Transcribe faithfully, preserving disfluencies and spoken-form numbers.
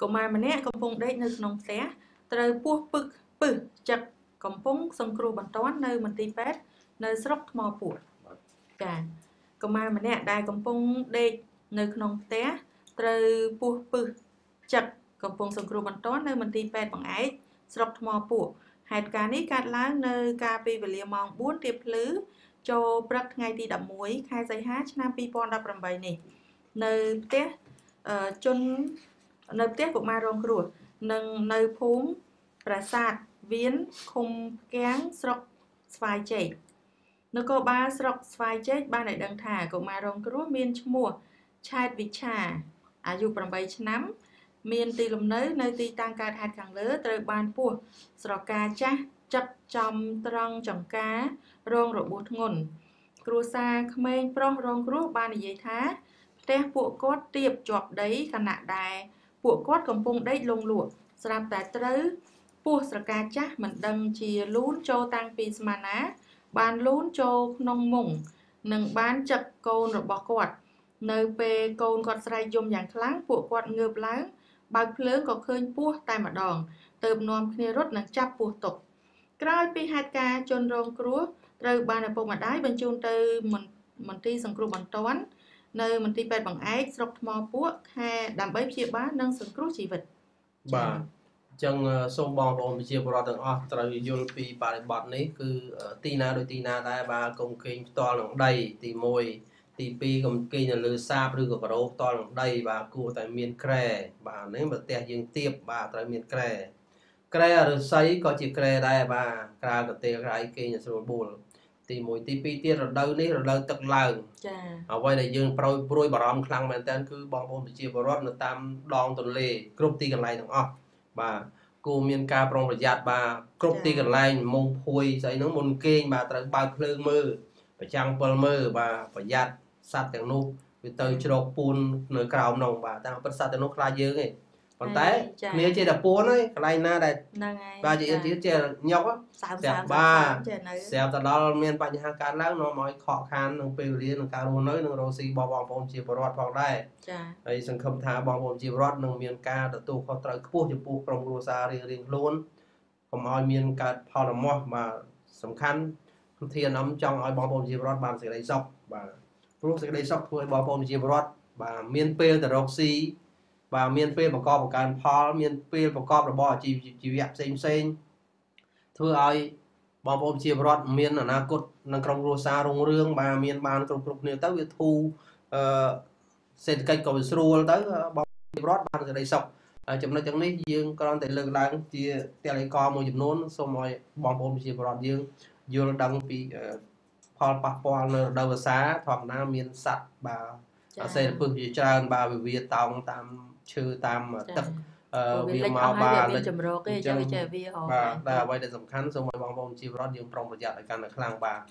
កុមារម្នាក់កំពុងដេកនៅក្នុងផ្ទះត្រូវពស់ពឹសពឹសចឹកកំពុងសង្គ្រោះបន្ទាន់នៅមន្ទីរពេទ្យនៅស្រុកថ្មពោះចាកុមារម្នាក់ដែលកំពុងដេកនៅក្នុងផ្ទះត្រូវពស់ពឹសចឹកកំពុងសង្គ្រោះបន្ទាន់នៅមន្ទីរពេទ្យបង្អែកស្រុកថ្មពោះហេតុការណ៍នេះកើតឡើងនៅកាលពីវេលាម៉ោងបួនទៀបភ្លឺចូលព្រឹកថ្ងៃទីដប់មួយខែសីហាឆ្នាំពីរពាន់ដប់ប្រាំបីនេះនៅផ្ទះជននៅផ្ទះកុមាររងគ្រោះនិងនៅភូមិប្រាសាទវៀនឃុំផ្គាំងស្រុកស្វាយជែកនគរបាលស្រុកស្វាយជែកបានឲ្យដឹងថាកុមាររងគ្រោះមានឈ្មោះឆែតវិឆាអាយុប្រាំបីឆ្នាំមានទីលំនៅនៅទីតាំងកើតហេតុខាងលើត្រូវបានពស់ស្រកាចាស់ចឹកចំត្រង់ចង្ការរងរបួសធ្ងន់គ្រួសារក្មេងប្រុសរងគ្រោះបាននិយាយថាផ្ទះពួកគាត់ទាបជាប់ដីខណៈដែលពួកគាត់កំពុងដេកលងលក់ស្រាប់តែត្រូវពស់ស្រកាចាស់មិនដឹងជាលូនចូលតាំងពីស្មានណាបានលូនចូលក្នុងមុងនិងបានចឹកកូនរបស់គាត់នៅពេលកូនគាត់ស្រែកយំយ៉ាងខ្លាំងពួកគាត់ងើបឡើងបើកភ្លើងក៏ឃើញពស់តែម្ដងទើបនាំគ្នារត់និងចាប់ពស់ទុកក្រោយពីហេតុការណ៍ជនរងគ្រោះត្រូវបានឪពុកម្ដាយបញ្ជូនទៅមន្ទីរសង្គ្រោះបន្ទាន់នៅមន្ទីរពេទ្យបង្អែកស្រុកថ្មពួកខែដើម្បីព្យាបាលនិងសង្គ្រោះជីវិតបាទអញ្ចឹងសូមបងប្អូនប្រជាពលរដ្ឋទាំងអស់ត្រូវយល់ពីបរិបទនេះគឺទីណាដោយទីណាដែរបាទកុំគេងផ្ទាល់នឹងដីទីមួយទីពីរកុំគេងនៅលើសាបឬក៏ការ៉ូផ្ទាល់នឹងដីបាទគួរតែមានក្រែបាទនេះប្រទេសយើងទៀបបាទត្រូវមានក្រែក្រែឫស្សីក៏ជាក្រែដែរបាទក្រៅកន្ទេលក្រៅគេងស្រួលបួលទីមួយទីពីរទៀតរដូវនេះរដូវទឹកឡើងចា៎អ្វីដែលយើងប្រួយព្រួយបារម្ភខ្លាំងមែនតើគឺបងប្អូនប្រជាពលរដ្ឋនៅតាមដងទន្លេគ្រប់ទីកន្លែងទាំងអស់បាទគួរមានការប្រុងប្រយ័ត្នបាទគ្រប់ទីកន្លែងមុំភួយស្អីហ្នឹងមុនគេងបាទត្រូវបើកភ្លើងមើលប្រចាំងពិលមើលបាទប្រយ័ត្នសត្វទាំងនោះវាទៅជ្រកពួននៅក្រោមនោះបាទតាមពិតសត្វទាំងនោះខ្លាចយើងទេប៉ុន្តែគ្នាជាតែពួនហើយកន្លែងណាដែលហ្នឹងហើយបាទជាទៀតជាញុកសើមសើមបាទស្រាប់តែដល់មានបញ្ហាកើតឡើងនាំឲ្យខកខាននឹងពេលវេលានឹងការរស់នៅនឹងរស់ស៊ីបងប្អូនជាពលរដ្ឋផងដែរចា៎ហើយសង្ឃឹមថាបងប្អូនជាពលរដ្ឋនឹងមានការទទួលខុសត្រូវខ្ពស់ចំពោះក្រុមគ្រួសាររៀងរៀងខ្លួនកុំឲ្យមានកើតផលរមាស់បាទសំខាន់ធានអំចង់ឲ្យបងប្អូនជាពលរដ្ឋបានសេចក្តីសុខបាទព្រោះសេចក្តីសុខធ្វើឲ្យបងប្អូនជាពលរដ្ឋបាទមានពេលទៅរកស៊ីបាទមានពេលបង្កបង្កើនផលមានពេលប្រកបរបរអាជីវជីវៈផ្សេងផ្សេងធ្វើឲ្យបងប្អូនជាពលរដ្ឋមានអនាគតនឹងក្រុមគ្រួសាររុងរឿងបាទមានបានគ្រប់គ្រប់គ្នាទៅវាធូរអឺសេដ្ឋកិច្ចក៏វាស្រួលទៅបងប្អូនជាពលរដ្ឋបានសេចក្តីសុខចំណុចទាំងនេះយើងគ្រាន់តែលើកឡើងជាតេឡេកមួយចំនួនសូមឲ្យបងប្អូនជាពលរដ្ឋយើងយល់ដឹងពីផលប៉ះពាល់នៅរដូវវស្សាធម្មតាមានសត្វបាទអាសេរពឹសជាច្រើនបាទវាវាតោងតាមឈើតាមទឹកវាមកបាទលេចចម្រោកទេចឹងចេះវាហ៎បាទតែអ្វីដែលសំខាន់សូមឲ្យបងប្អូនជាពលរដ្ឋយើងប្រុងប្រយ័ត្នឲ្យកាន់តែខ្លាំងបាទ